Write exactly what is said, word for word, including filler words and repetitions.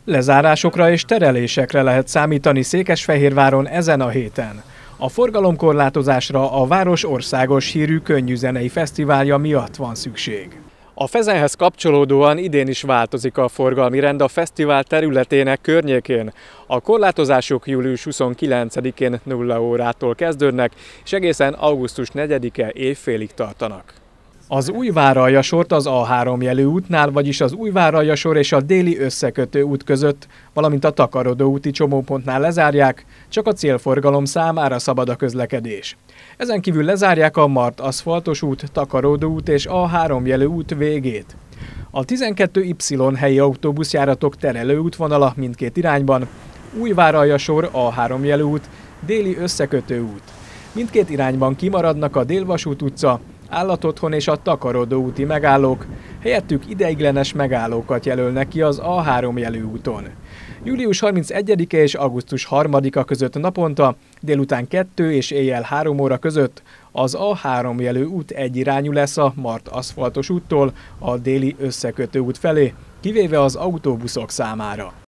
Lezárásokra és terelésekre lehet számítani Székesfehérváron ezen a héten. A forgalomkorlátozásra a város országos hírű könnyűzenei fesztiválja miatt van szükség. A Fezenhez kapcsolódóan idén is változik a forgalmi rend a fesztivál területének környékén. A korlátozások július huszonkilencedikén nulla órától kezdődnek, és egészen augusztus negyedike évfélig tartanak. Az Újvár-Aljasort az á három jelű útnál, vagyis az Újvár-Aljasor és a déli összekötő út között, valamint a Takarodó úti csomópontnál lezárják, csak a célforgalom számára szabad a közlekedés. Ezen kívül lezárják a Mart aszfaltos út, Takarodó út és á három jelű út végét. A tizenkettő Y helyi autóbuszjáratok terelő útvonala mindkét irányban, Újvár-Aljasor á három jelű út, déli összekötő út. Mindkét irányban kimaradnak a Dél-Vasút utca, Állatotthon és a Takarodó úti megállók, helyettük ideiglenes megállókat jelölnek ki az á három jelű úton. július harmincegyedike és augusztus harmadika között naponta, délután kettő és éjjel három óra között az á három jelű út egyirányú lesz a Mart aszfaltos úttól a déli összekötő út felé, kivéve az autóbuszok számára.